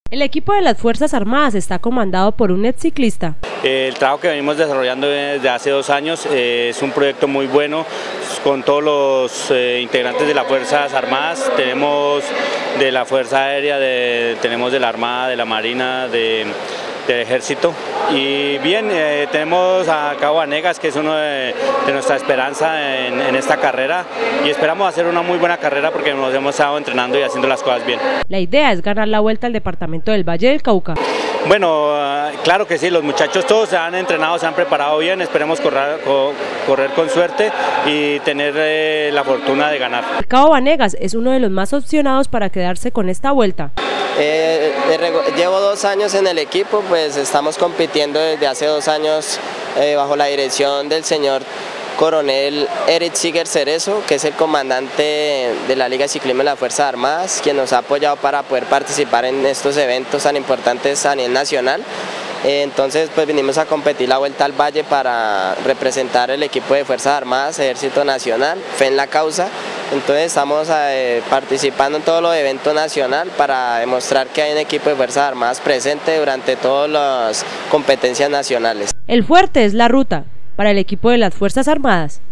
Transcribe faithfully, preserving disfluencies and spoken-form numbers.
El equipo de las Fuerzas Armadas está comandado por un ex ciclista. El trabajo que venimos desarrollando desde hace dos años eh, es un proyecto muy bueno con todos los eh, integrantes de las Fuerzas Armadas. Tenemos de la Fuerza Aérea, de, tenemos de la Armada, de la Marina, de, del Ejército. Y bien, eh, tenemos a Cabo Vanegas, que es uno de, de nuestra esperanza en, en esta carrera, y esperamos hacer una muy buena carrera porque nos hemos estado entrenando y haciendo las cosas bien. La idea es ganar la Vuelta al departamento del Valle del Cauca. Bueno, claro que sí, los muchachos todos se han entrenado, se han preparado bien, esperemos correr, correr con suerte y tener eh, la fortuna de ganar. Cabo Vanegas es uno de los más opcionados para quedarse con esta vuelta. Eh, llevo dos años en el equipo, pues estamos compitiendo desde hace dos años eh, bajo la dirección del señor Coronel Eric Siger Cerezo, que es el comandante de la Liga de Ciclismo de las Fuerzas Armadas, quien nos ha apoyado para poder participar en estos eventos tan importantes a nivel nacional. Entonces pues vinimos a competir la Vuelta al Valle para representar el equipo de Fuerzas Armadas, Ejército Nacional, Fe en la Causa. Entonces estamos eh, participando en todos los eventos nacionales para demostrar que hay un equipo de Fuerzas Armadas presente durante todas las competencias nacionales. El fuerte es la ruta para el equipo de las Fuerzas Armadas.